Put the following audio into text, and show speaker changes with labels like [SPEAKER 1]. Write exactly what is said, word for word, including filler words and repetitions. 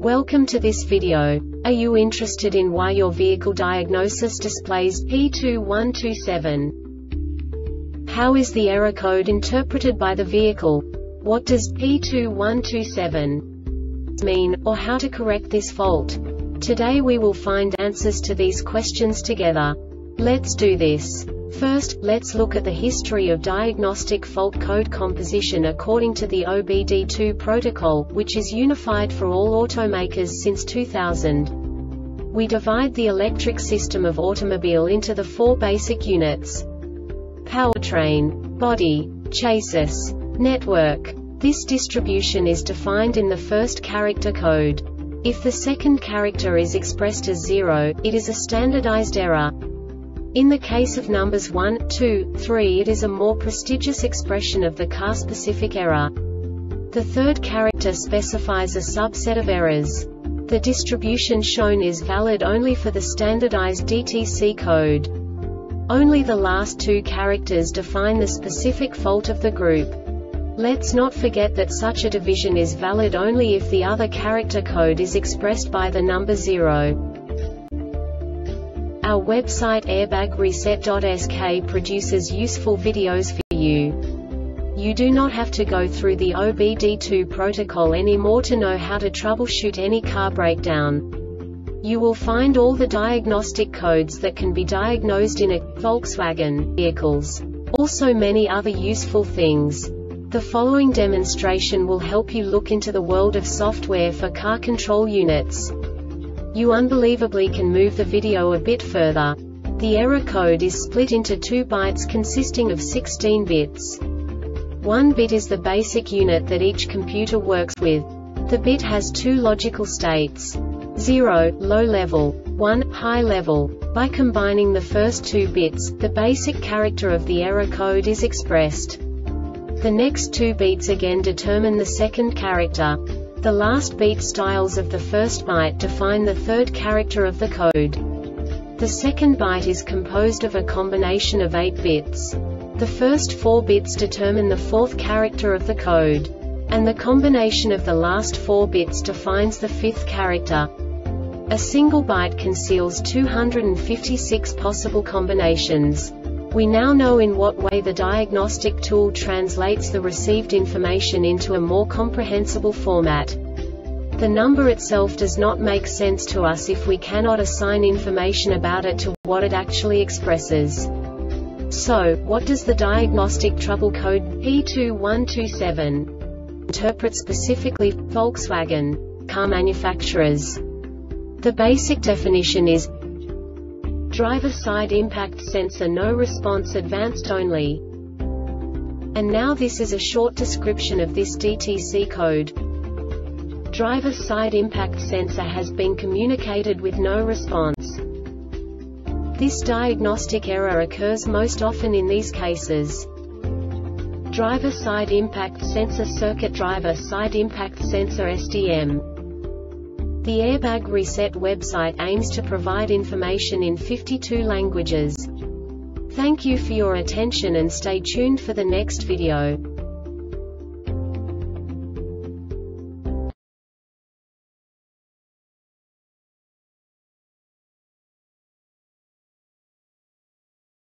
[SPEAKER 1] Welcome to this video. Are you interested in why your vehicle diagnosis displays P two one two seven? How is the error code interpreted by the vehicle? What does P two one two seven mean, or how to correct this fault? Today we will find answers to these questions together. Let's do this. First, let's look at the history of diagnostic fault code composition according to the O B D two protocol, which is unified for all automakers since two thousand. We divide the electric system of automobile into the four basic units: powertrain, body, chassis, network. This distribution is defined in the first character code. If the second character is expressed as zero, it is a standardized error. In the case of numbers one, two, three, it is a more prestigious expression of the car-specific error. The third character specifies a subset of errors. The distribution shown is valid only for the standardized D T C code. Only the last two characters define the specific fault of the group. Let's not forget that such a division is valid only if the other character code is expressed by the number zero. Our website airbag reset dot S K produces useful videos for you. You do not have to go through the O B D two protocol anymore to know how to troubleshoot any car breakdown. You will find all the diagnostic codes that can be diagnosed in a Volkswagen vehicles. Also many other useful things. The following demonstration will help you look into the world of software for car control units. You unbelievably can move the video a bit further. The error code is split into two bytes consisting of sixteen bits. One bit is the basic unit that each computer works with. The bit has two logical states: zero, low level, one, high level. By combining the first two bits, the basic character of the error code is expressed. The next two beats again determine the second character. The last beat styles of the first byte define the third character of the code. The second byte is composed of a combination of eight bits. The first four bits determine the fourth character of the code. And the combination of the last four bits defines the fifth character. A single byte conceals two hundred fifty-six possible combinations. We now know in what way the diagnostic tool translates the received information into a more comprehensible format. The number itself does not make sense to us if we cannot assign information about it to what it actually expresses. So, what does the diagnostic trouble code P two one two seven interpret specifically for Volkswagen car manufacturers? The basic definition is driver side impact sensor no response advanced only. And now this is a short description of this D T C code. Driver side impact sensor has been communicated with no response. This diagnostic error occurs most often in these cases: driver side impact sensor circuit, driver side impact sensor S D M. The Airbag Reset website aims to provide information in fifty-two languages. Thank you for your attention and stay tuned for the next video.